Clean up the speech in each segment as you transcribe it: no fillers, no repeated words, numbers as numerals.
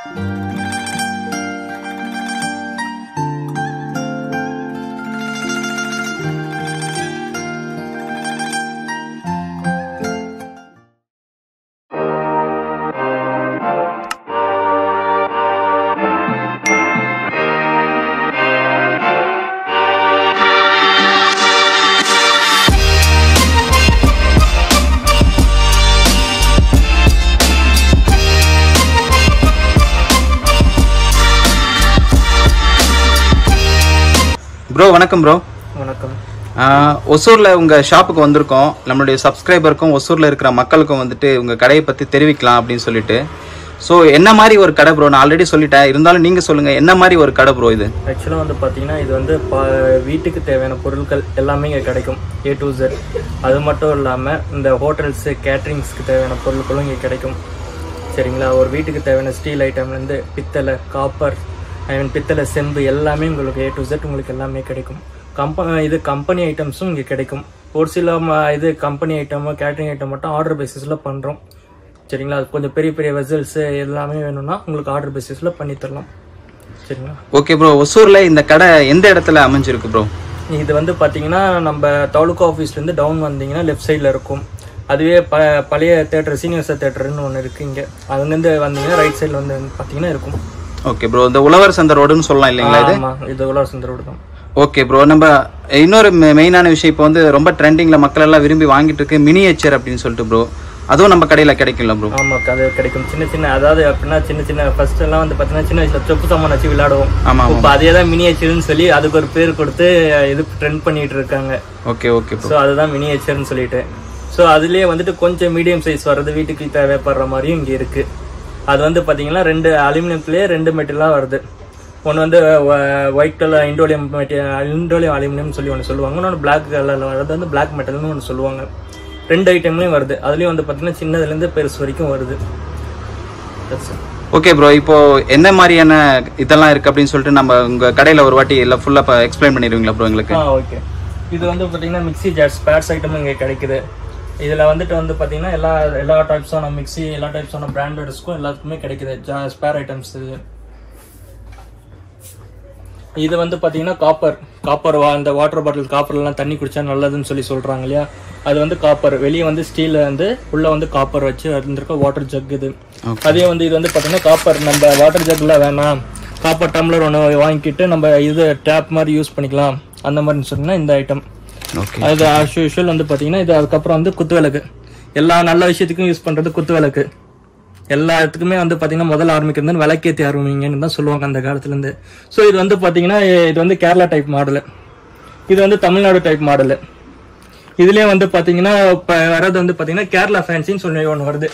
Bro வணக்கம் bro. வணக்கம். ஒசூர்ல உங்க ஷாப்புக்கு வந்திருக்கோம். நம்மளுடைய சப்ஸ்கிரைபருக்கும் ஒசூர்ல இருக்கிற மக்களுக்கும் வந்துட்டு உங்க கடையை பத்தி தெரிவிக்கலாம் அப்படின்னு சொல்லிட்டு. ஸோ என்ன மாதிரி ஒரு கடை ப்ரோ? நான் ஆல்ரெடி சொல்லிட்டேன், இருந்தாலும் நீங்க சொல்லுங்க என்ன மாதிரி ஒரு கடை ப்ரோ இது? ஆக்சுவலாக வந்து பார்த்தீங்கன்னா இது வந்து வீட்டுக்கு தேவையான பொருட்கள் எல்லாமே இங்கே கிடைக்கும், A to Z. அது மட்டும் இல்லாமல் இந்த ஹோட்டல்ஸு கேட்ரிங்ஸ்க்கு தேவையான பொருட்களும் இங்கே கிடைக்கும். சரிங்களா? ஒரு வீட்டுக்கு தேவையான ஸ்டீல் ஐட்டம்லேருந்து பித்தளை, காப்பர், பித்தளை, செம்பு எல்லாமே உங்களுக்கு A to Z உங்களுக்கு எல்லாமே கிடைக்கும். கம்பெனி ஐட்டம்ஸும் இங்கே கிடைக்கும். ஒரு சில இது கம்பெனி ஐட்டம், கேட்ரிங் ஐட்டம் மட்டும் ஆர்டர் பேசிஸில் பண்ணுறோம். சரிங்களா? அது கொஞ்சம் பெரிய பெரிய வெசல்ஸு எல்லாமே வேணும்னா உங்களுக்கு ஆர்டர் பேசிஸில் பண்ணி தரலாம். சரிங்களா? Okay bro. ஒசூரில் இந்த கடை எந்த இடத்துல அமைஞ்சிருக்கு ப்ரோ? இது வந்து பார்த்தீங்கன்னா நம்ம தாலுகா ஆஃபீஸ்லேருந்து டவுன் வந்தீங்கன்னா லெஃப்ட் சைடில் இருக்கும். அதுவே பழைய தேட்டர், சீனியர்ஸா தேட்டர்னு ஒன்று இருக்குது இங்கே. அதுலேருந்து வந்தீங்கன்னா ரைட் சைடில் வந்து பார்த்தீங்கன்னா இருக்கும். Okay bro. இந்த உழவர் சந்தை ரோடுன்னு சொல்லலாம் இல்லைங்களா? இது உழவர் சந்தை ரோடு தான். Okay bro. நம்ம இன்னொரு மெயினான விஷயம் இப்போ வந்து ரொம்ப ட்ரெண்டிங்ல மக்கள் எல்லாம் விரும்பி வாங்கிட்டு இருக்கு மினியேச்சர் அப்படின்னு சொல்லிட்டு ப்ரோ. அதுவும் நம்ம கடையில் கிடைக்கும்ல ப்ரோ? ஆமாம், அது கிடைக்கும். சின்ன சின்ன, அதாவது அப்படின்னா சின்ன ஃபர்ஸ்ட் எல்லாம் வந்து பார்த்தீங்கன்னா சின்ன வயசுல சொப்பு சாமான் வச்சு விளையாடுவோம். ஆமாம். இப்போ அதே தான் மினியேச்சர்னு சொல்லி அதுக்கு ஒரு பேர் கொடுத்து இது ட்ரெண்ட் பண்ணிட்டு இருக்காங்க. Okay okay. ஸோ அதுதான் மினியேச்சர்னு சொல்லிட்டு. ஸோ அதுலேயே வந்துட்டு கொஞ்சம் மீடியம் சைஸ் வர்றது, வீட்டுக்கு தேவைப்படுற மாதிரியும் இங்கே இருக்கு. அது வந்து பார்த்தீங்கன்னா 2 அலுமினியத்துலேயே 2 மெட்டீரியலாக வருது. ஒன்று வந்து ஒயிட் கலர் இண்டோலியம் அலுமினியம் சொல்லி ஒன்று சொல்லுவாங்க. இன்னொன்று பிளாக் கலரில் வர்றது வந்து பிளாக் மெட்டல்னு ஒன்று சொல்லுவாங்க. 2 ஐட்டம்லேயும் வருது. அதுலேயும் வந்து பார்த்தீங்கன்னா சின்னதுலேருந்து பெருசு வரைக்கும் வருது. Okay bro. இப்போ என்ன மாதிரியான இதெல்லாம் இருக்கு அப்படின்னு சொல்லிட்டு நம்ம உங்க கடையில் ஒரு வாட்டி இல்லை ஃபுல்லாக எக்ஸ்பிளைன் பண்ணிடுவீங்களா ப்ரோ எங்களுக்கு? ஓகே. இது வந்து பார்த்தீங்கன்னா மிக்சி ஜார்ஸ், ஸ்பேர்ஸ் ஐட்டமும் இங்கே கிடைக்குது. இதில் வந்துட்டு வந்து பார்த்தீங்கன்னா எல்லா டைப்ஸான மிக்சி, எல்லா டைப்ஸான பிராண்டட்ஸ்க்கும் எல்லாத்துக்குமே கிடைக்குது ஸ்பேர் ஐட்டம்ஸ். இது வந்து பார்த்தீங்கன்னா காப்பர் அந்த வாட்டர் பாட்டில் காப்பர்லாம் தண்ணி குடிச்சா நல்லதுன்னு சொல்லி சொல்கிறாங்க இல்லையா? அது வந்து காப்பர். வெளியே வந்து ஸ்டீல் வந்து உள்ள வந்து காப்பர் வச்சு இருந்திருக்க வாட்டர் ஜக் இது. அதே வந்து இது வந்து பார்த்தீங்கன்னா காப்பர். நம்ம வாட்டர் ஜக்ல வேணாம், காப்பர் டம்ளர் ஒன்று வாங்கிக்கிட்டு நம்ம இது டேப் மாதிரி யூஸ் பண்ணிக்கலாம் அந்த மாதிரி சொன்னா இந்த ஐட்டம். அது ஆஸ் யூஷுவல் வந்து பார்த்தீங்கன்னா இது. அதுக்கப்புறம் வந்து குத்துவிளக்கு. எல்லா நல்ல விஷயத்துக்கும் யூஸ் பண்ணுறது குத்துவிளக்கு. எல்லா இடத்துக்குமே வந்து பார்த்தீங்கன்னா முதல்ல ஆரம்பிக்கிறது விளக்கேற்றி ஆரம்பிங்கன்னு தான் சொல்லுவாங்க அந்த காலத்துலேருந்து. ஸோ இது வந்து பார்த்தீங்கன்னா இது வந்து கேரளா டைப் மாடலு, இது வந்து தமிழ்நாடு டைப் மாடலு. இதுலேயே வந்து பார்த்தீங்கன்னா இப்போ வர்றது வந்து பார்த்தீங்கன்னா கேரளா ஃபேன்சின்னு சொல்லி ஒன்று வருது.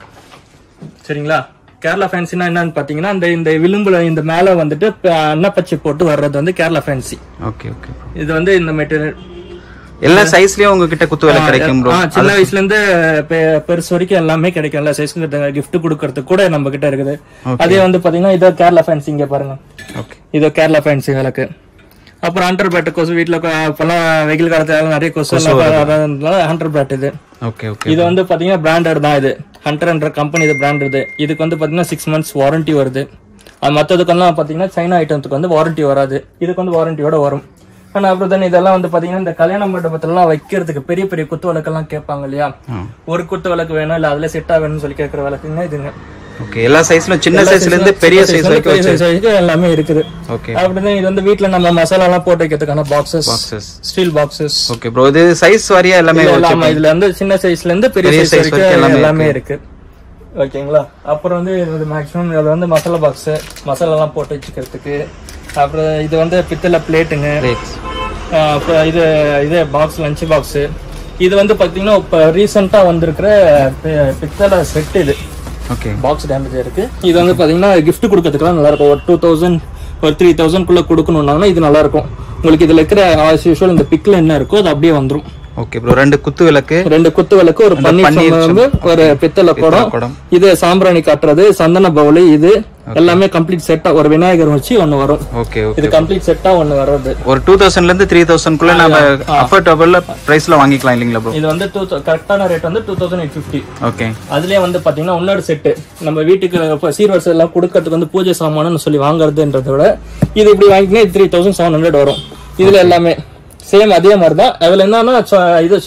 சரிங்களா? கேரளா ஃபேன்சினா என்னன்னு பார்த்தீங்கன்னா இந்த விளிம்புல இந்த மேலே வந்துட்டு அன்னப்பச்சை போட்டு வர்றது வந்து கேரளா ஃபேன்சி. Okay okay. இது வந்து இந்த மெட்டீரியல் எல்லா சைஸ்லயும் உங்ககிட்ட குத்துவிளக்கு கிடைக்கும் ப்ரோ? சின்ன வயசுல இருந்து பெருசு வரைக்கும் எல்லாமே கிடைக்கும். எல்லா சைஸ்க்கு கிஃப்ட் கொடுக்கறதுக்கு கூட நம்ம கிட்ட இருக்குது. அதே வந்து பாத்தீங்கன்னா இதோ கேரளா ஃபேன்சி இங்க பாருங்க. இதோ கேரளா ஃபேன்சி விளக்கு. அப்புறம் ஹண்டர் பேட் கொசு வீட்டுல இப்பெல்லாம் வெயில் காலத்துல நிறைய கொசு ஹண்டர் பேட் இது. இது வந்து பாத்தீங்கன்னா பிராண்டட் தான். இது ஹண்டர் கம்பெனி இது பிராண்ட். இதுக்கு வந்து பாத்தீங்கன்னா 6 months வாரண்டி வருது. அது மற்றதுக்கெல்லாம் பாத்தீங்கன்னா சைனா ஐட்டத்துக்கு வந்து வாரண்டி வராது. இதுக்கு வந்து வாரண்டியோட வரும். ஆனா அப்புறம் இதெல்லாம் வந்து பாத்தீங்கன்னா இந்த கல்யாண மண்டபத்திலாம் வைக்கிறதுக்கு பெரிய பெரிய குத்து விளக்கெல்லாம் கேட்பாங்க இல்லையா? ஒரு குத்து விளக்கு வேணும் இல்ல அதுல செட்டா வேணும்னு சொல்லி கேட்கற விளக்குங்க இதுங்க. ஓகே. எல்லா சைஸ்லயும் சின்ன சைஸ்ல இருந்து பெரிய சைஸ் வரைக்கும் எல்லாமே இருக்குது. ஓகே. அப்படிதான் இது வந்து வீட்ல நம்ம மசாலா எல்லாம் போட்டு வைக்கிறதுக்கான boxes, steel boxes. Okay bro. இது சைஸ் வாரியா எல்லாமே இதுல இருந்து சின்ன சைஸ்ல இருந்து பெரிய சைஸ் வரைக்கும் எல்லாமே இருக்கு. ஓகேங்களா? அப்புறம் வந்து இது மேக்ஸிமம் இதுல வந்து மசாலா பாக்ஸ், மசாலா எல்லாம் போட்டு வச்சுக்கிறதுக்கு. அப்புறம் இது வந்து பித்தளை பிளேட்டுங்க. அப்புறம் இது பாக்ஸ், லஞ்ச் பாக்ஸ். இது வந்து பாத்தீங்கன்னா இப்ப ரீசெண்டா வந்திருக்கிற பித்தளை செட். இது பாக்ஸ் டேமேஜ் இருக்கு. இது வந்து பாத்தீங்கன்னா கிஃப்ட் கொடுக்கறதுக்குலாம் நல்லா இருக்கும். ஒரு 2000 ஒரு 3000 கொடுக்கணும்னா இது நல்லா இருக்கும். உங்களுக்கு இதுல இருக்கிற ஆஸ் யூஷுவல் இந்த பிக்ல என்ன இருக்கோ அது அப்படியே வந்துரும். Okay bro. 2 குத்து விளக்கு, ஒரு பன்னீர், ஒரு பித்தளை குடம். இது சாம்பிராணி காட்டுறது, சந்தன பவுல், இது எல்லாமே கம்ப்ளீட் செட்டா ஒரு விநாயகர் வச்சு ஒன்னு வரும். Okay okay. இது கம்ப்ளீட் செட்டா ஒன்னு வருது. ஒரு 2000 ல இருந்து 3000 குள்ள நம்ம அஃபோர்டபிள் பிரைஸ்ல வாங்கிக்கலாம் இல்லீங்களா ப்ரோ? இது வந்து கரெக்டான ரேட் வந்து 2850. ஓகே. அதுலயே வந்து பாத்தீங்கன்னா இன்னொரு செட் நம்ம வீட்டுக்கு சீர்வரிசை எல்லாம் கொடுக்கறதுக்கு வந்து பூஜை சாமான்னு சொல்லி வாங்குறதுன்றத விட இது இப்படி வாங்கினா 3700 வரும். இதுல எல்லாமே சேம் அதே மாதிரி தான். அதுல என்னன்னா இது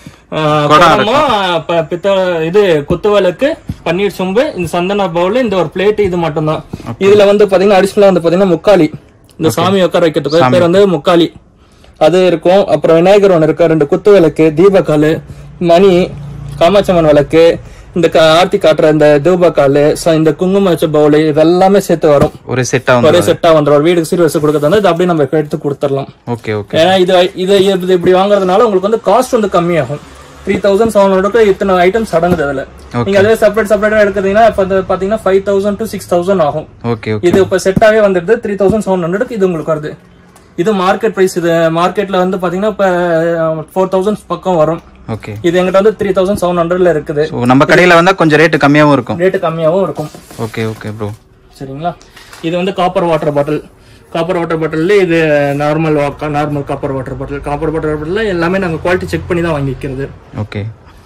இது குத்துவிளக்கு, பன்னீர் சொம்பு, இந்த சந்தன பவுல், இந்த ஒரு பிளேட், இது மட்டும் தான். இதுல வந்து பாத்தீங்கன்னா அடிஷனலா வந்து பாத்தீங்கன்னா முக்காலி, இந்த சாமி உட்கார வைக்கிறதுக்கு பேர் வந்து முக்காலி, அது இருக்கும். அப்புறம் விநாயகர் ஒன்று இருக்கு, 2 குத்துவிளக்கு, தீபக்காலு, மணி, காமாட்சம்மன் விளக்கு, இந்த ஆர்த்தி காட்டுற இந்த தூபக்காலு, இந்த குங்கும வச்ச பவுல், இதெல்லாமே சேர்த்து வரும். ஒரே செட்டா வந்துடும். வீடுக்கு சீர்வரிசை கொடுக்கறது இது அப்படியே நம்ம எடுத்து கொடுத்துடலாம். Okay okay. ஏன்னா இது இப்படி வாங்குறதுனால உங்களுக்கு வந்து காஸ்ட் வந்து கம்மியாகும். 3700 இத்தனை ஐட்டம்ஸ் அடங்குது அதுல. நீங்க அதே செப்பரேட்டா எடுக்கிறீங்கன்னா பாத்தீங்கன்னா 5000 to 6000 ஆகும். Okay okay. இது இப்ப செட்டாவே வந்துடுது 3700 இது உங்களுக்கு வருது. இது மார்க்கெட் பிரைஸ். இது மார்க்கெட்ல வந்து பாத்தீங்கன்னா இப்ப 4000 பக்கம் வரும். ஓகே. இது எங்கிட்ட வந்து 3700ல இருக்குது. நம்ம கடையில வந்தா கொஞ்சம் ரேட் கம்மியாவும் இருக்கும். Okay okay bro. சரிங்களா? இது வந்து copper water bottle. Copper water bottle இது normal copper water bottle. Copper water bottle எல்லாமே நாங்க குவாலிட்டி செக் பண்ணி தான் வாங்கிக்கிறது. ஓகே.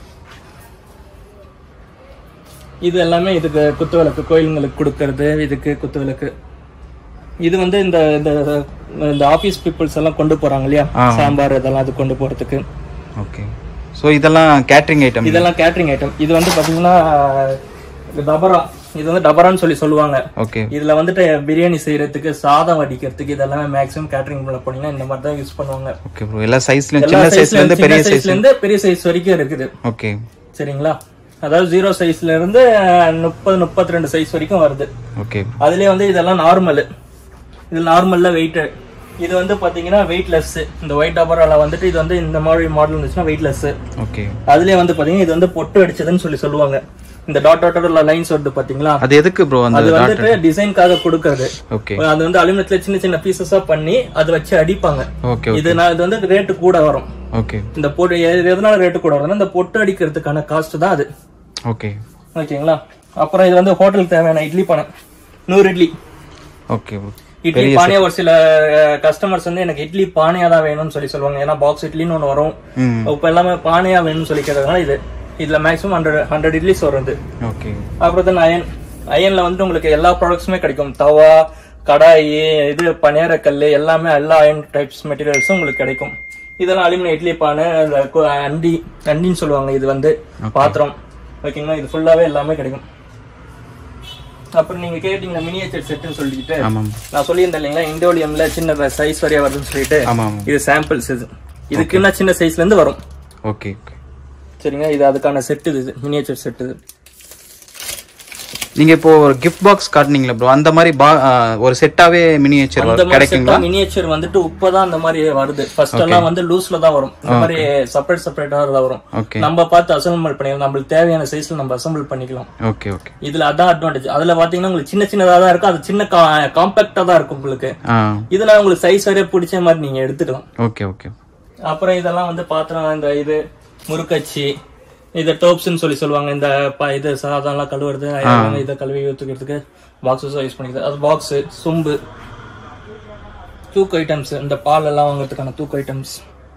இது எல்லாமே இதுக்கு குத்துவிளக்கு, கோயிலுங்களுக்கு கொடுக்கறது, இதுக்கு குத்துவிளக்கு. இது வந்து இந்த ஆபீஸ் பீப்புள்ஸ் எல்லாம் கொண்டு போறாங்க இல்லையா, சாம்பார் இதெல்லாம் அது கொண்டு போறதுக்கு. ஓகே. சோ இதெல்லாம் கேட்டரிங் ஐட்டம். இது வந்து பாத்தீங்கன்னா டபரா. இது வந்து டபரான்னு சொல்லி சொல்லுவாங்க. ஓகே. இதுல வந்துட்டு பிரியாணி செய்யறதுக்கு, சாதம் வடிக்கிறதுக்கு இதெல்லாம் மேக்ஸிமம் கேட்டரிங் பண்ண போனீங்கன்னா இந்த மாதிரி தான் யூஸ் பண்ணுவாங்க. Okay bro. எல்லா சைஸ்லயும், சின்ன சைஸ்ல இருந்து பெரிய சைஸ் வரைக்கும் இருக்குது. ஓகே. சரிங்களா? அதாவது 0 சைஸ்ல இருந்து 30-32 சைஸ் வரைக்கும் வருது. ஓகே. அதுலயே வந்து இதெல்லாம் நார்மல். இது நார்மல்ல வெயிட். இது வந்து பாத்தீங்கன்னா வெயிட்லெஸ். இந்த ஒயிட் டபரால வந்துட்டு இது வந்து இந்த மாதிரி மாடல் இருந்துச்சுன்னா வெயிட்லெஸ். ஓகே. அதுலயே வந்து பாத்தீங்கன்னா இது வந்து பொட்டு அடிச்சதுன்னு சொல்லி சொல்லுவாங்க. இந்த டாட் லைன்ஸ் வருது பாத்தீங்களா, அது எதுக்கு ப்ரோ? அது வந்துட்டு டிசைன்காக கொடுக்கிறது. ஓகே. அது வந்து அலுமினியத்துல சின்ன சின்ன பீசஸா பண்ணி அது வச்சு அடிப்பாங்க. ஓகே. இது வந்து ரேட் கூட வரும். ஓகே. இந்த பொட்டு எதனால ரேட் கூட வரும்னா இந்த பொட்டு அடிக்கிறதுக்கான காஸ்ட் தான் அது. ஓகே. ஓகேங்களா? அப்புறம் இது வந்து ஹோட்டலுக்கு தேவையான இட்லி பானை, 100 இட்லி. ஓகே. இட்லி பானையா ஒரு சில கஸ்டமர்ஸ் வந்து எனக்கு இட்லி பானையா தான் வேணும்னு சொல்லி சொல்லுவாங்க. ஏன்னா பாக்ஸ் இட்லின்னு ஒண்ணு வரும். இப்ப எல்லாமே பானையா வேணும்னு சொல்லி கேட்கறதுனால இதுல மேக்ஸிமம் 100 இட்லிஸ் வருது. ஓகே. அப்புறம் அயன்ல வந்து உங்களுக்கு எல்லா ப்ராடக்ட்ஸுமே கிடைக்கும். தவா, கடாயி, இது பனியாரக்கல், எல்லாமே எல்லா அயன் டைப்ஸ் மெட்டீரியல்ஸும் உங்களுக்கு கிடைக்கும். இதெல்லாம் அலுமினியம் இட்லி பானை, அண்டின்னு சொல்லுவாங்க. இது வந்து பாத்திரம். ஓகேங்களா? இது ஃபுல்லாவே எல்லாமே கிடைக்கும். அப்புறம் நீங்க கேட்டீங்க மினியேச்சர் செட்னு சொல்லிட்டு, நான் சொல்லியிருந்தேன் இல்லைங்களா, இண்டோலியம்ல சின்ன சைஸ் வரையா வருதுன்னு சொல்லிட்டு. இது சாம்பிள்ஸ். இதுக்குன்னா சின்ன சைஸ்ல இருந்து வரும். ஓகே. சரிங்க. இது அதுக்கான செட். இது மினியேச்சர் செட். இது நீங்க இப்போ ஒரு கிஃப்ட் பாக்ஸ் காட்டுனீங்களா ப்ரோ, அந்த மாதிரி ஒரு செட்டாவே மினியேச்சர் கிடைக்குங்களா? மினியேச்சர் வந்துட்டு இப்பதான் அந்த மாதிரி வருது. ஃபர்ஸ்ட் எல்லாம் வந்து லூஸ்ல தான் வரும். இந்த மாதிரி செப்பரேட்டா தான் வரும். நம்ம பார்த்து அசெம்பிள் பண்ணிக்கலாம். நம்மளுக்கு தேவையான சைஸ்ல நம்ம அசெம்பிள் பண்ணிக்கலாம். Okay okay. இதுல அதான் அட்வான்டேஜ். அதுல பாத்தீங்கன்னா உங்களுக்கு சின்ன சின்னதா தான் இருக்கும். அது சின்ன காம்பாக்டா தான் இருக்கும் உங்களுக்கு. இதுல உங்களுக்கு சைஸ் வரைய பிடிச்ச மாதிரி நீங்க எடுத்துக்கலாம். Okay okay. அப்புறம் இதெல்லாம் வந்து பாத்திரம், இந்த இது முறுக்கச்சி, இத டோப்ஸ்னு சொல்லி சொல்லுவாங்க. இந்த இது சாதம்லாம் கழுவுறது, இதை கழுவி ஊத்துக்கிறதுக்கு பாக்ஸஸ் யூஸ் பண்ணிக்கிறது. அது பாக்ஸ், சொம்பு, தூக்கு ஐட்டம்ஸ், இந்த பால் எல்லாம் வாங்குறதுக்கான தூக்கு ஐட்டம்ஸ்.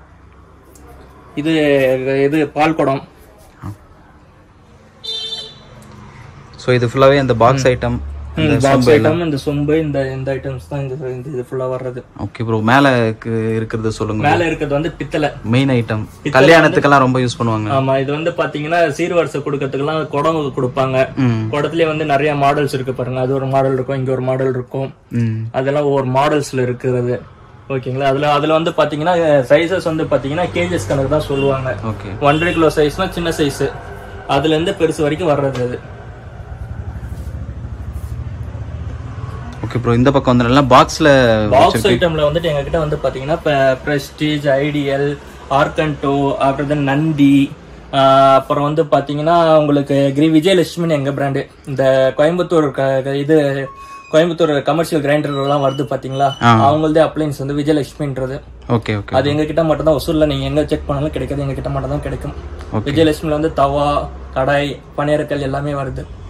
இது பால் குடம். சோ இது ஃபுல்லாவே அந்த பாக்ஸ் ஐட்டம், இந்த சொம்பு, இந்த ஐட்டம்ஸ் தான் இது ஃபுல்லா வர்றது. Okay bro. மேல இருக்குது சொல்லுங்க. மேல இருக்குது வந்து பித்தளை மெயின் ஐட்டம். கல்யாணத்துக்கெல்லாம் ரொம்ப யூஸ் பண்ணுவாங்க. ஆமா. இது வந்து பாத்தீங்கன்னா சீர்வரிசை கொடுக்கறதுக்கெல்லாம் குடம் கொடுப்பாங்க. குடத்துலயே வந்து நிறைய மாடல்ஸ் இருக்கு பாருங்க. அது ஒரு மாடல் இருக்கும், இங்க ஒரு மாடல் இருக்கும். அதெல்லாம் ஒவ்வொரு மாடல்ஸ்ல இருக்கிறது. ஓகேங்களா? அதுல வந்து பாத்தீங்கன்னா சைசஸ் வந்து பாத்தீங்கன்னா கேஜஸ் கணக்கு தான் சொல்லுவாங்க. 1.5 கிலோ சைஸ்னா சின்ன சைஸ், அதுல இருந்து பெருசு வரைக்கும் வர்றது அது. Okay bro. இந்த பக்கம் வந்து எல்லாம் பாக்ஸ் ஐட்டம்ல வந்துட்டு எங்க கிட்ட வந்து பாத்தீங்கன்னா பிரஸ்டீஜ், ஐடியல், ஆர்கன்டோ, அப்புறம் நந்தி, அப்புறம் வந்து பாத்தீங்கன்னா உங்களுக்கு விஜயலட்சுமின்னு எங்க பிராண்டு. இந்த கோயம்புத்தூர் கமர்ஷியல் கிரைண்டர் எல்லாம் வருது பாத்தீங்களா, அவங்களதே அப்ளைன்ஸ் வந்து விஜயலட்சுமின்றது. Okay okay. அது எங்க கிட்ட மட்டும் தான். ஒசூர்ல நீங்க எங்க செக் பண்ணாலும் கிடைக்காது, எங்க கிட்ட மட்டும் தான் கிடைக்கும். விஜயலட்சுமில வந்து தவா, கடாய், பனியாரக்கல் எல்லாமே வருது.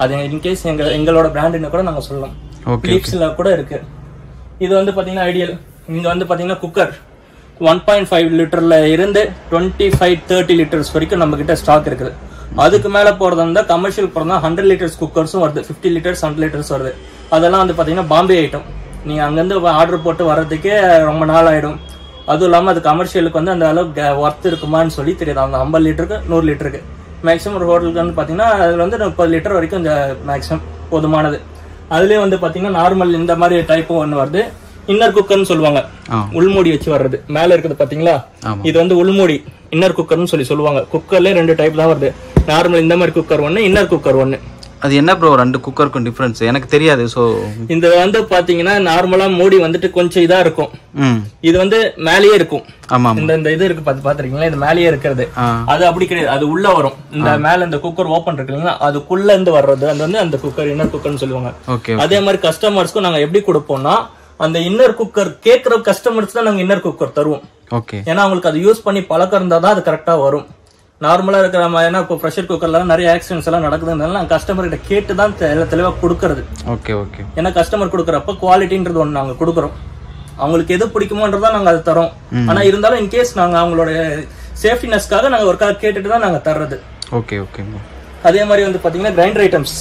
அது இன்கேஸ் எங்களோட பிராண்டுன்னு கூட நாங்க சொல்லலாம். பிலிப்ஸ்ல கூட இருக்கு. இது வந்து பாத்தீங்கன்னா ஐடியல். இங்க வந்து பாத்தீங்கன்னா குக்கர் 1.5 லிட்டர்ல இருந்து 25-30 லிட்டர்ஸ் வரைக்கும் நம்ம கிட்ட ஸ்டாக் இருக்குது. அதுக்கு மேல போறதா இருந்தா கமர்ஷியல் போறதா 100 லிட்டர்ஸ் குக்கர்ஸும் வருது, 50 லிட்டர்ஸ் 100 லிட்டர்ஸ் வருது. அதெல்லாம் வந்து பாத்தீங்கன்னா பாம்பே ஐட்டம். நீங்க அங்கிருந்து ஆர்டர் போட்டு வர்றதுக்கே ரொம்ப நாள் ஆயிடும். அதுவும் இல்லாம அது கமர்ஷியலுக்கு வந்து அந்த அளவுக்கு ஒர்த் இருக்குமான்னு சொல்லி தெரியாது. அந்த 50 லிட்டருக்கு 100 லிட்டருக்கு மேக்ஸிமம் ஒரு ஹோட்டலுக்கு வந்து பாத்தீங்கன்னா அதுல வந்து 30 லிட்டர் வரைக்கும் இந்த மேக்ஸிமம் போதுமானது. அதுலயே வந்து பாத்தீங்கன்னா நார்மல் இந்த மாதிரி டைப்பும் ஒண்ணு வருது. இன்னர் குக்கர்னு சொல்லுவாங்க, உள்மூடி வச்சு வர்றது. மேல இருக்குது பாத்தீங்களா, இது வந்து உள்மூடி இன்னர் குக்கர்னு சொல்லுவாங்க. குக்கர்ல 2 டைப் தான் வருது. நார்மல் இந்த மாதிரி குக்கர் ஒண்ணு, இன்னர் குக்கர் ஒண்ணு. அது என்ன ப்ரோ 2 குக்கருக்கும் டிஃபரன்ஸ் எனக்கு தெரியாது. சோ இந்த வந்து பாத்தீங்கன்னா நார்மலா மூடி வந்துட்டு கொஞ்சம் இதா இருக்கும், இது வந்து மேலேயே இருக்கும். இந்த இது இருக்கு பாத்துருக்கீங்களா, இது மேலேயே இருக்கிறது. அது அப்படி கிடையாது, அது உள்ள வரும். இந்த மேல இந்த குக்கர் ஓபன் இருக்கு இல்லைங்களா, அதுக்குள்ள இருந்து வர்றது அது வந்து அந்த குக்கர் இன்னர் குக்கர்னு சொல்லுவாங்க. அதே மாதிரி கஸ்டமர்ஸ்க்கும் நாங்க எப்படி கொடுப்போம்னா, அந்த இன்னர் குக்கர் கேட்கிற கஸ்டமர்ஸ் தான் நாங்க இன்னர் குக்கர் தருவோம். ஏன்னா அவங்களுக்கு அது யூஸ் பண்ணி பழக்கம் இருந்தாதான் அது கரெக்டா வரும். நார்மலா இருக்கிற மாதிரி இப்போ ப்ரெஷர் குக்கர்ல நிறைய ஆக்சிடென்ட்ஸ் எல்லாம் நடக்குதுனால நாங்க கஸ்டமர் கிட்ட கேட்டு தான் தெளிவா கொடுக்கறது. ஏன்னா கஸ்டமர் கொடுக்கறப்ப குவாலிட்டின்றது ஒண்ணு நாங்க கொடுக்குறோம். அவங்களுக்கு எது பிடிக்குமோன்றதா நாங்க அதை தரோம். ஆனா இருந்தாலும் இன்கேஸ் நாங்க அவங்களோட சேஃப்டினஸ்க்காக நாங்க ஒரு கேட்டுட்டு தான் நாங்க தர்றது. அதே மாதிரி வந்து பாத்தீங்கன்னா கிரைண்டர் ஐட்டம்ஸ்.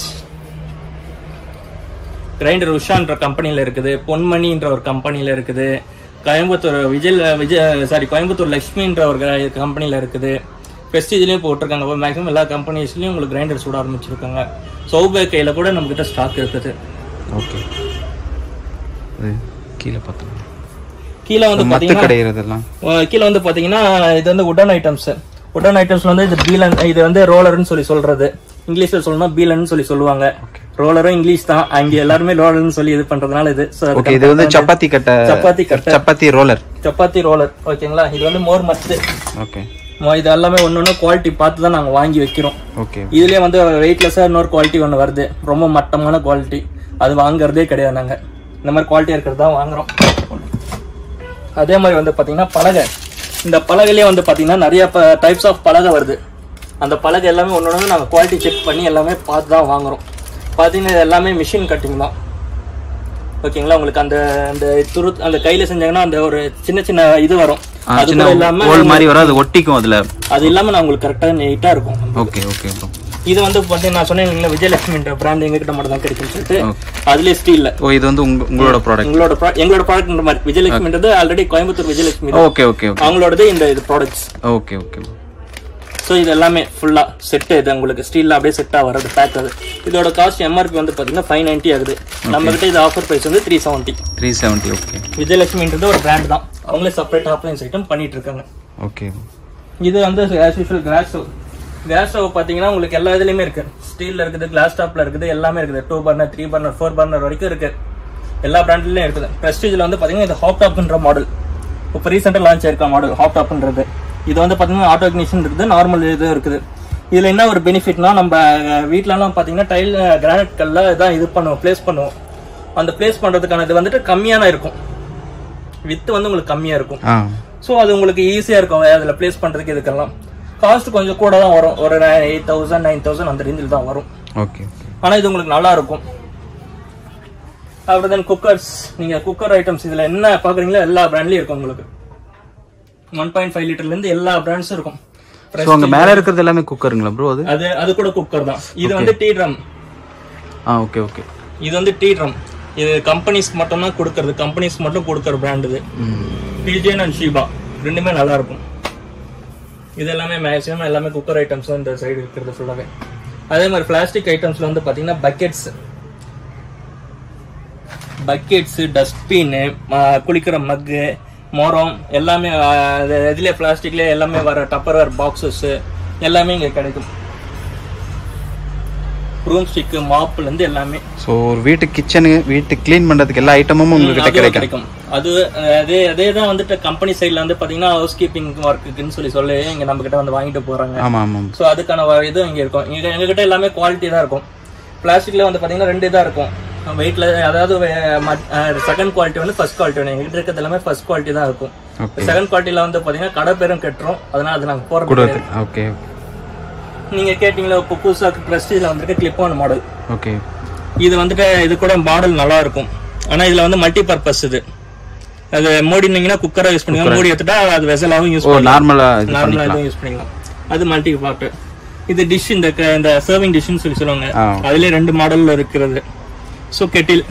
கிரைண்டர் உஷான்ற கம்பெனில இருக்குது, பொன்மணின்ற ஒரு கம்பெனில இருக்குது, கோயம்புத்தூர் லட்சுமின்ற ஒரு கம்பெனில இருக்குது, பெஸ்டிஜ்லயும் போட்டிருக்காங்க. மேக்ஸிமம் எல்லா கம்பெனிஸ்லயும் உங்களுக்கு கிரைண்டர் சுட ஆரம்பிச்சிருக்காங்க. சௌபே கையில கூட நம்ம கிட்ட ஸ்டாக் இருக்குது. கீழே வந்து பாத்தீங்கன்னா இது வந்து உடன் ஐட்டம்ஸ். உடன் ஐட்டம்ஸ்ல வந்து இது பீலன், இது வந்து ரோலர்னு சொல்றது. இங்கிலீஷ்ல சொல்லணும் பீலன் சொல்லுவாங்க. ரோலரும் இங்கிலீஷ் தான், அங்க எல்லாருமே ரோலர்னு சொல்லி இது பண்றதுனால இது வந்து சப்பாத்தி ரோலர். ஓகேங்களா. இது வந்து மோர் மத்து. இது எல்லாமே ஒன்னொன்னு குவாலிட்டி பார்த்து தான் நாங்க வாங்கி வைக்கிறோம். இதுலயே வந்து வெயிட்லெஸ்ஸா இன்னொரு குவாலிட்டி ஒண்ணு வருது, ரொம்ப மட்டமான குவாலிட்டி. அது வாங்குறதே கிடையாது, நாங்க இந்த மாதிரி குவாலிட்டியா இருக்கிறது தான் வாங்குறோம். அதே மாதிரி வந்து பாத்தீங்கன்னா பலகை. இந்த பலகையிலேயே வந்து பாத்தீங்கன்னா நிறைய டைப்ஸ் ஆஃப் பலகை வருது. அந்த பலகை எல்லாமே ஒன்னொன்னு நாங்க குவாலிட்டி செக் பண்ணி எல்லாமே பார்த்து தான் வாங்குறோம். பாத்தீங்கன்னா இது எல்லாமே மிஷின் கட்டிங் தான். ஓகேங்களா. உங்களுக்கு அந்த அந்த கையில செஞ்சாங்கன்னா அந்த ஒரு சின்ன இது வரும், அது இல்லாம ஒட்டிக்கும். அது இல்லாம நான் உங்களுக்கு கரெக்டா நீட்டா இருக்கும். இது வந்து பாத்தீங்கன்னா நான் சொன்னேன் விஜயலட்சுமி பிராண்ட் எங்க கிட்ட மட்டும் தான் கிடைக்கும்னு சொல்லிட்டு, அதுலயே ஸ்டீல்ல. இது வந்து உங்களோட ப்ராடக்ட் மாதிரி. விஜயலட்சுமின்றது ஆல்ரெடி கோயம்புத்தூர் விஜயலட்சுமி, அவங்களோடது இந்த இது ப்ராடக்ட்ஸ். ஸோ இது எல்லாமே ஃபுல்லா செட். இது உங்களுக்கு ஸ்டீல்ல அப்படியே செட்டா வர்றது பேக். அது இதோட காஸ்ட் எம்ஆர்பி வந்து பாத்தீங்கன்னா 590 ஆகுது. நம்ம கிட்ட இது ஆஃபர் பிரைஸ் வந்து 370. விஜயலட்சுமின்றது ஒரு பிராண்ட் தான், அவங்களே செப்பரேட் அப்ளையன்ஸ் ஐட்டம் பண்ணிட்டு இருக்காங்க. இது வந்து ஆஸ் யூசுவல் கேஸ் ஸ்டவ் பாத்தீங்கன்னா உங்களுக்கு எல்லா இதுலயுமே இருக்கு. ஸ்டீல்ல இருக்குது, கிளாஸ் டாப்ல இருக்குது, எல்லாமே இருக்குது. 2 பர்னர் 3 பர்னர் 4 பர்னர் வரைக்கும் இருக்கு. எல்லா பிராண்ட்லயும் இருக்குது. பிரஸ்டீஜ்ல வந்து பாத்தீங்கன்னா இது ஹாப் டாப்ன்ற மாடல், இப்போ ரீசெண்டா லான்ச் ஆயிருக்க மாடல் ஹாப் டாப்ன்றது. இது வந்து பாத்தீங்கன்னா ஆட்டோ இக்னிஷன் இருக்குது, நார்மல் இது இருக்குது. இதுல என்ன ஒரு பெனிஃபிட்னா, நம்ம வீட்லலாம் பாத்தீங்கன்னா டைல் கிரானைட் கல்ல இதான் இது பண்ணுவோம், பிளேஸ் பண்ணுவோம். அந்த பிளேஸ் பண்றதுக்கான இது வந்துட்டு கம்மியான இருக்கும், வித்து வந்து உங்களுக்கு கம்மியா இருக்கும். ஸோ அது உங்களுக்கு ஈஸியா இருக்கும் அதுல பிளேஸ் பண்றதுக்கு. இதுக்கெல்லாம் காஸ்ட் கொஞ்சம் கூட தான் வரும், ஒரு 8,000 9,000 அந்த ரேஞ்சில் தான் வரும். ஆனா இது உங்களுக்கு நல்லா இருக்கும். அப்புறம் குக்கர்ஸ். நீங்க குக்கர் ஐட்டம்ஸ் இதுல என்ன பாக்குறீங்களோ எல்லா பிராண்ட்லயும் இருக்கும். உங்களுக்கு 1.5 லிட்டர்ல இருந்து எல்லா பிராண்ட்ஸும் இருக்கும். மேல இருக்கிறது எல்லாமே குக்கருங்களா ப்ரோ? அது கூட குக்கர் தான். இது வந்து டீ ட்ரம். இது வந்து டீ ட்ரம். இது கம்பெனிஸ்க்கு மட்டும் தான் கொடுக்கறது, கம்பெனிஸ்க்கு மட்டும் கொடுக்கற பிராண்ட் இது. பிஜேன் அண்ட் ஷீபா ரெண்டுமே நல்லா இருக்கும். இது எல்லாமே மேக்ஸிமம் எல்லாமே குக்கர் ஐட்டம்ஸ் தான் இந்த சைடு இருக்கிறது ஃபுல்லாவே. அதே மாதிரி பிளாஸ்டிக் ஐட்டம்ஸ்ல வந்து பாத்தீங்கன்னா பக்கெட்ஸ், டஸ்ட்பின், குளிக்கிற மக்கு, மோரம் எல்லாமே இதுல பிளாஸ்டிக்ல எல்லாமே வர டப்பர்வேர் பாக்ஸஸ் எல்லாமே இங்க கிடைக்கும். ப்ரூம் ஸ்டிக், மாப்ல இருந்து எல்லாமே. சோ ஒரு வீட்டு கிச்சனு, வீட்டு க்ளீன் பண்றதுக்கு எல்லா ஐட்டமும் உங்களுக்கு கிடைக்கும். அதே தான் வந்துட்டு கம்பெனி சைடுல வந்து பாத்தீங்கன்னா ஹவுஸ் கீப்பிங் ஒர்க்குன்னு சொல்லி இங்க நம்ம கிட்ட வந்து வாங்கிட்டு போறாங்க. சோ அதுக்கான இது இங்க இருக்கும். எங்க கிட்ட எல்லாமே குவாலிட்டி தான் இருக்கும். பிளாஸ்டிக்ல வந்து பாத்தீங்கன்னா 2 இதா இருக்கும் வெயிட்ல. அதாவது செகண்ட் குவாலிட்டி வந்து ஃபர்ஸ்ட் குவாலிட்டி ஒன்று. எங்கிட்ட இருக்கிறது எல்லாமே ஃபர்ஸ்ட் குவாலிட்டி தான் இருக்கும். செகண்ட் குவாலிட்டியில வந்து பாத்தீங்கன்னா கடை பேரும் கட்டுறோம், அதனால அது நாங்க போறது. நீங்க கேட்டீங்களா இப்போ புதுசா பிரஸ்டீஜ்ல வந்திருக்க கிளிப் ஆன் மாடல். ஓகே. இது வந்துட்டு இது கூட மாடல் நல்லா இருக்கும். ஆனா இதுல வந்து மல்டி பர்பஸ். இது அது மூடினீங்கன்னா குக்கரா யூஸ் பண்ணிக்கலாம், மூடி எடுத்துட்டா அது வெசலாவும் யூஸ் பண்ணலாம், நார்மலா யூஸ் பண்ணிக்கலாம். அது மல்டி பார்ட். இது டிஷ், இந்த சர்விங் டிஷ்னு சொல்லுவாங்க. அதுல 2 மாடல்ல இருக்கிறது. சோ கெட்டில்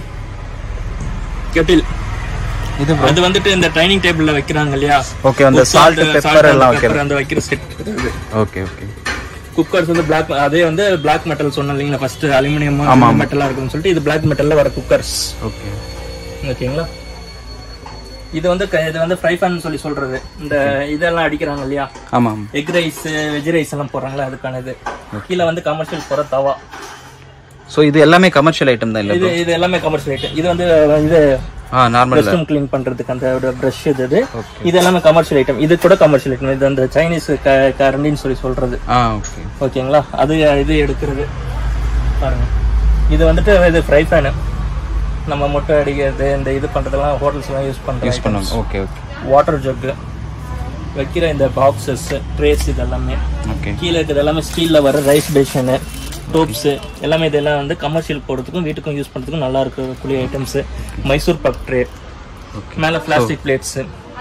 இது அது வந்துட்டு இந்த டைனிங் டேபிள்ல வைக்கிறாங்க இல்லையா? ஓகே. அந்த சால்ட் பெப்பர் எல்லாம் வைக்கிற அந்த வைக்கிற செட். Okay okay. குக்கர்ஸ் வந்து பிளாக், அதே வந்து பிளாக் மெட்டல் சொன்னீங்களா ஃபர்ஸ்ட், அலுமினியம் மெட்டலா இருக்குன்னு சொல்லிட்டு இது பிளாக் மெட்டல்ல வர குக்கர்ஸ். ஓகே ஓகேங்களா. இது வந்து ஃப்ரை பேன் சொல்லி சொல்றது. இந்த இதெல்லாம் அடிக்கிறாங்க இல்லையா? ஆமா. எக் ரைஸ், வெஜ் ரைஸ் எல்லாம் போடுறாங்களா, அதுக்கான இது. கீழ வந்து கமர்ஷியல் போற தவா. சோ இது எல்லாமே கமர்ஷியல் ஐட்டம் தான் இல்ல? இது எல்லாமே கமர்ஷியல் ஐட்டம். இது வந்து இது நார்மல் ரெஸ்ட்ரூம் க்ளீன் பண்றதுக்கு அந்த பிரஷ் இது எல்லாமே கமர்ஷியல் ஐட்டம். இது கூட கமர்ஷியல் ஐட்டம். இது அந்த சைனீஸ் கரண்டின்னு சொல்லி சொல்றது. ஓகே ஓகேங்களா. அது இது எடுக்கிறது பாருங்க. இது வந்துட்டு இது ஃப்ரை பேன். நம்ம முட்டை அடிக்கிறது, இந்த இது பண்றதெல்லாம் ஹோட்டல்ஸ் எல்லாம் யூஸ் பண்றாங்க. Okay okay. வாட்டர் ஜக் வைக்கிற இந்த பாக்ஸஸ், ட்ரேஸ், இது எல்லாமே. கீழே இருக்கிறது எல்லாமே ஸ்டீல்ல வர ரைஸ் பேஷன், டோப்ஸ் எல்லாமே. இதெல்லாம் வந்து கமர்ஷியல் போடுறதுக்கும் வீட்டுக்கும் யூஸ் பண்றதுக்கும் நல்லா இருக்கக்கூடிய ஐட்டம்ஸ். மைசூர் பக் ட்ரே, மேல பிளாஸ்டிக் பிளேட்ஸ்.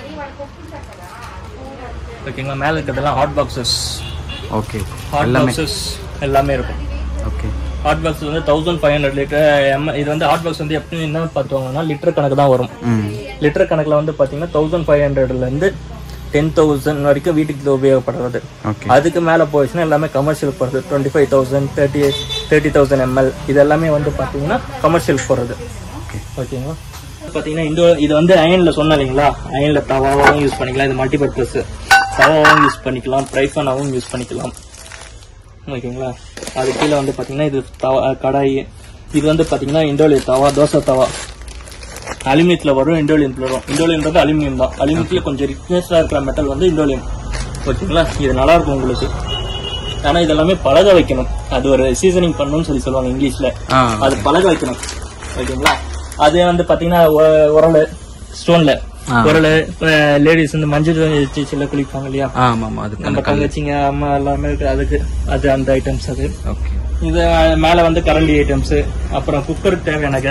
ஓகேங்களா. மேல இருக்கிறதெல்லாம் hot boxes. Okay. Hot boxes எல்லாமே இருக்கும். ஓகே. ஹாட் பாக்ஸ் வந்து 1500 லிட்டர். இது வந்து ஹாட் பாக்ஸ் வந்து எப்படி என்ன பார்த்துவாங்கன்னா லிட்டர் கணக்கு தான் வரும். லிட்டர் கணக்குல வந்து பாத்தீங்கன்னா 1500ல இருந்து 10,000 வரைக்கும் வீட்டுக்கு உபயோகப்படுறது. அதுக்கு மேல போயிடுச்சுன்னா எல்லாமே கமர்ஷியல் போறது. 25,000, 30,000 ml இது எல்லாமே வந்து பாத்தீங்கன்னா கமர்ஷியல் போறது. ஓகேங்களா. பாத்தீங்கன்னா இது வந்து அயன்ல சொன்ன இல்லைங்களா? அயன்ல தவாவும் யூஸ் பண்ணிக்கலாம். இது மல்டி பர்பஸ். தவாவும் யூஸ் பண்ணிக்கலாம், ஃப்ரை பேனாவும் யூஸ் பண்ணிக்கலாம். ஓகேங்களா. அது கீழே வந்து பாத்தீங்கன்னா இது கடாய். இது வந்து பாத்தீங்கன்னா இண்டோலியம் தவா, தோசை தவா. அலுமினியத்துல வரும், இண்டோலியம்ல வரும். இண்டோலியம்ன்றது அலுமினியம் தான். அலுமினியத்துல கொஞ்சம் ரிச்னஸா இருக்கிற மெட்டல் வந்து இண்டோலியம். ஓகேங்களா. இது நல்லா இருக்கும் உங்களுக்கு. ஆனா இதெல்லாமே பழக வைக்கணும். அது ஒரு சீசனிங் பண்ணணும்னு சொல்லுவாங்க இங்கிலீஷ்ல. அது பழக வைக்கணும். ஓகேங்களா. அது வந்து பாத்தீங்கன்னா உரல், ஸ்டோன்ல உரல். லேடிஸ் வந்து மஞ்சள் சீச்சில குளிப்பாங்க இல்லையா? நம்ம தங்கச்சிங்க அம்மா எல்லாமே அதுக்கு அது அந்த ஐட்டம்ஸ். அது இது மேல வந்து கரண்டி ஐட்டம்ஸ். அப்புறம் குக்கருக்கு தேவையான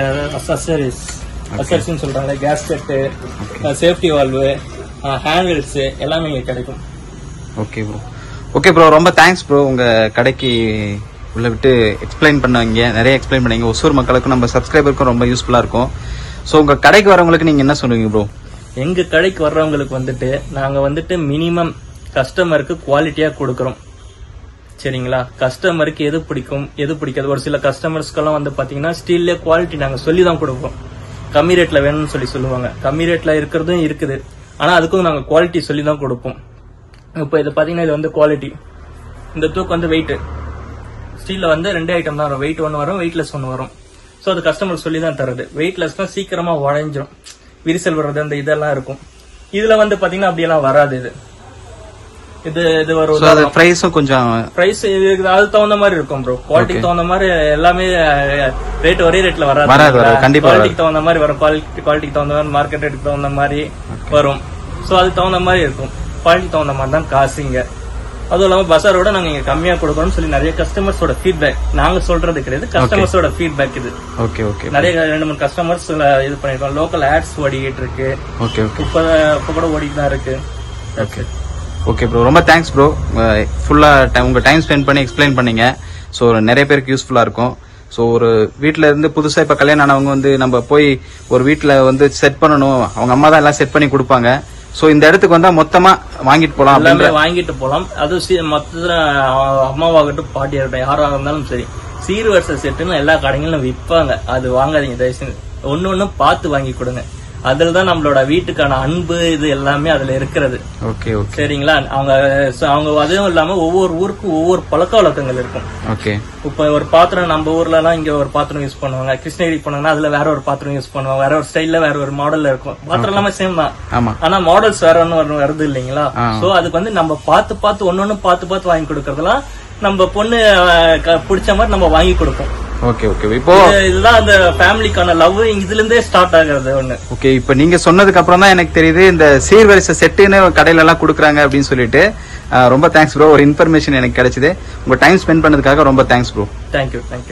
அசரிஸ்ன்னு சொல்றாங்க. கேஸ்கெட், சேஃப்டி வால்வு, ஹேண்டில்ஸ் எல்லாமே இங்க கிடைக்கும். Okay bro. ஓகே ப்ரோ, ரொம்ப தேங்க்ஸ் ப்ரோ. உங்க கடைக்கு உள்ள விட்டு எக்ஸ்பிளைன் பண்ணீங்க, நிறைய எக்ஸ்பிளைன் பண்ணீங்க. ஒசூர் மக்களுக்கும் நம்ம சப்ஸ்கிரைபருக்கும் ரொம்ப யூஸ்ஃபுல்லா இருக்கும். ஸோ உங்க கடைக்கு வரவங்களுக்கு நீங்க என்ன சொல்லுவீங்க ப்ரோ? எங்க கடைக்கு வர்றவங்களுக்கு வந்துட்டு நாங்க வந்துட்டு மினிமம் கஸ்டமருக்கு குவாலிட்டியா கொடுக்கறோம். சரிங்களா. கஸ்டமருக்கு எது பிடிக்கும் எது பிடிக்காது. ஒரு சில கஸ்டமர்ஸ்க்கெல்லாம் வந்து பாத்தீங்கன்னா ஸ்டீல்ல குவாலிட்டி நாங்க சொல்லி தான் கொடுப்போம். கம்மி ரேட்ல வேணும்னு சொல்லுவாங்க. கம்மி ரேட்ல இருக்கிறதும் இருக்குது. ஆனா அதுக்கும் நாங்க குவாலிட்டி சொல்லி தான் கொடுப்போம். இப்போ இது பாத்தீங்கன்னா இது வந்து குவாலிட்டி. இந்த தூக்கு வந்து வெயிட். ஸ்டீல்ல வந்து 2 ஐட்டம் தான் வரும். வெயிட் ஒன்று வரும், வெயிட்லெஸ் ஒன்று வரும். ஸோ அது கஸ்டமர் சொல்லி தான் தருது. வெயிட்லெஸ்னா சீக்கிரமா உடைஞ்சிரும், விரிசல் வர்றது அந்த இதெல்லாம் இருக்கும். இதுல வந்து பாத்தீங்கன்னா அப்படியெல்லாம் வராது. இது ஒரு பிரைஸும் கொஞ்சம் பிரைஸ் அதுக்கு தகுந்த மாதிரி இருக்கும் ப்ரோ. குவாலிட்டிக்கு தகுந்த மாதிரி எல்லாமே ரேட் ஒரே ரேட்ல வராது. குவாலிட்டிக்கு தகுந்த மாதிரி வரும். குவாலிட்டிக்கு தகுந்த மாதிரி, மார்க்கெட் ரேட்டுக்கு தகுந்த மாதிரி வரும். ஸோ அதுக்கு தகுந்த மாதிரி இருக்கும். குவாலிட்டிக்கு தகுந்த மாதிரி தான் காசுங்க. அதுவும் இல்லாம பசாரோட நாங்க இங்க கம்மியா கொடுக்கணும்னு சொல்லி நிறைய கஸ்டமர்ஸோட ஃபீட்பேக். நாங்க சொல்றது கிடையாது, கஸ்டமர்ஸோட ஃபீட்பேக் இது. Okay okay. நிறைய 2-3 கஸ்டமர்ஸ் இது பண்ணிருக்கோம். லோக்கல் ஆட்ஸ் ஓடிக்கிட்டு இருக்கு. Okay okay. இப்ப கூட ஓடிட்டு தான் இருக்கு. ஓகே ஓகே ப்ரோ, ரொம்ப தேங்க்ஸ் ப்ரோ. ஃபுல்லா உங்க டைம் ஸ்பெண்ட் பண்ணி எக்ஸ்பிளைன் பண்ணீங்க. ஸோ நிறைய பேருக்கு யூஸ்ஃபுல்லா இருக்கும். ஸோ ஒரு வீட்டில இருந்து புதுசா இப்ப கல்யாணம் ஆனவங்க வந்து நம்ம போய் ஒரு வீட்டில் வந்து செட் பண்ணணும், அவங்க அம்மா தான் எல்லாம் செட் பண்ணி கொடுப்பாங்க. சோ இந்த இடத்துக்கு வந்தா மொத்தமா வாங்கிட்டு போலாம், எல்லாமே வாங்கிட்டு போலாம். அது மொத்தத்துல அம்மாவாகட்டும் பாட்டியாகட்டும் யாராக இருந்தாலும் சரி, சீர்வரிசை செட்டுன்னு எல்லா கடைகளிலும் விற்பாங்க. அது வாங்காதீங்க தயவுசெய்து. ஒன்னு பார்த்து வாங்கி கொடுங்க. அதுலதான் நம்மளோட வீட்டுக்கான அன்பு இது எல்லாமே அதுல இருக்கிறது. Okay okay. சரிங்களா. அவங்க அதுவும் இல்லாம ஒவ்வொரு ஊருக்கும் ஒவ்வொரு பழக்க வழக்கங்கள் இருக்கும். ஓகே. இப்ப ஒரு பாத்திரம் நம்ம ஊர்ல எல்லாம் இங்க ஒரு பாத்திரம் யூஸ் பண்ணுவாங்க. கிருஷ்ணகிரி போனாங்கன்னா அதுல வேற ஒரு பாத்திரம் யூஸ் பண்ணுவாங்க. வேற ஒரு ஸ்டைல்ல வேற ஒரு மாடல்ல இருக்கும். பாத்திரம் எல்லாமே சேம் தான். ஆனா மாடல்ஸ் வேற ஒன்னு வருது இல்லைங்களா. சோ அதுக்கு வந்து நம்ம பார்த்து ஒன்னொன்னு பார்த்து வாங்கி கொடுக்கறதெல்லாம் நம்ம பொண்ணு பிடிச்ச மாதிரி நம்ம வாங்கி கொடுப்போம். Okay okay. இப்போ இதுதான் அந்த ஃபேமிலிக்கான லவ் இதுல இருந்தே ஸ்டார்ட் ஆகுறது ஒண்ணு. ஓகே. இப்போ நீங்க சொன்னதுக்கு அப்புறம் தான் எனக்கு தெரியுது இந்த சீர்வரிசை செட்டுன்னு கடையில எல்லாம் கொடுக்குறாங்க அப்படின்னு சொல்லிட்டு. ரொம்ப தேங்க்ஸ் ப்ரோ, ஒரு இன்ஃபர்மேஷன் எனக்கு கிடைச்சது. உங்க டைம் ஸ்பெண்ட் பண்ணதுக்காக ரொம்ப தேங்க்ஸ் ப்ரோ. தேங்க்யூ.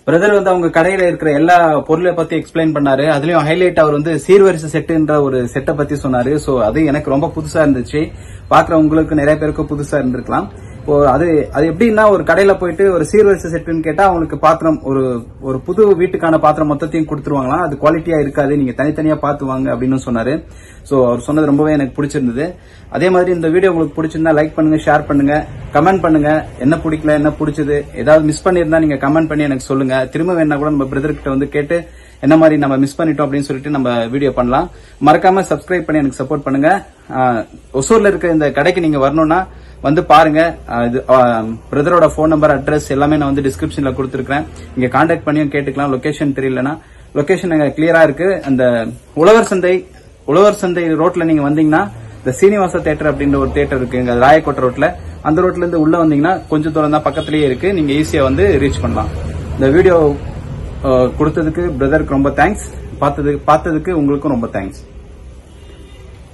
பிரதர் வந்து அவங்க கடையில இருக்கிற எல்லா பொருளை பத்தி எக்ஸ்பிளைன் பண்ணாரு. அதுலயும் ஹைலைட் அவர் வந்து சீர்வரிசை செட்டுன்ற ஒரு செட்டை பத்தி சொன்னாரு. சோ அது எனக்கு ரொம்ப புதுசா இருந்துச்சு. பாக்குற உங்களுக்கு நிறைய பேருக்கு புதுசா இருந்திருக்கலாம். இப்போ அது எப்படின்னா ஒரு கடையில போயிட்டு ஒரு சீர்வரிசை செட்டுன்னு கேட்டா அவங்களுக்கு பாத்திரம் ஒரு புது வீட்டுக்கான பாத்திரம் மொத்தத்தையும் கொடுத்துருவாங்களாம். அது குவாலிட்டியா இருக்காது, நீங்க தனித்தனியா பார்த்து வாங்க அப்படின்னு சொன்னாரு. சோ அவர் சொன்னது ரொம்பவே எனக்கு பிடிச்சிருந்தது. அதே மாதிரி இந்த வீடியோ உங்களுக்கு பிடிச்சிருந்தா லைக் பண்ணுங்க, ஷேர் பண்ணுங்க, கமெண்ட் பண்ணுங்க. என்ன பிடிக்கல, என்ன பிடிச்சது, ஏதாவது மிஸ் பண்ணிருந்தா நீங்க கமெண்ட் பண்ணி எனக்கு சொல்லுங்க. திரும்ப வேணா கூட நம்ம பிரதர் கிட்ட வந்து கேட்டு என்ன மாதிரி நம்ம மிஸ் பண்ணிட்டோம் அப்படின்னு சொல்லிட்டு நம்ம வீடியோ பண்ணலாம். மறக்காம சப்ஸ்கிரைப் பண்ணி எனக்கு சப்போர்ட் பண்ணுங்க. ஒசூர்ல இருக்க இந்த கடைக்கு நீங்க வரணும்னா வந்து பாருங்க. பிரதரோட போன் நம்பர், அட்ரஸ் எல்லாமே நான் வந்து டிஸ்கிரிப்ஷன்ல கொடுத்துருக்கேன். இங்க கான்டாக்ட் பண்ணியும் கேட்டுக்கலாம். லொகேஷன் தெரியலனா லொகேஷன் கிளியரா இருக்கு. அந்த உழவர் சந்தை ரோட்ல நீங்க வந்தீங்கன்னா இந்த சீனிவாச தியேட்டர் அப்படின்ற ஒரு தியேட்டர் இருக்கு இங்க ராயக்கோட்டை ரோட்ல. அந்த ரோட்ல இருந்து உள்ள வந்தீங்கன்னா கொஞ்சம் தூரம் தான், பக்கத்திலேயே இருக்கு. நீங்க ஈஸியா வந்து ரீச் பண்ணலாம். இந்த வீடியோ கொடுத்ததுக்கு பிரதருக்கு ரொம்ப தேங்க்ஸ். பார்த்ததுக்கு உங்களுக்கும் ரொம்ப தேங்க்ஸ்.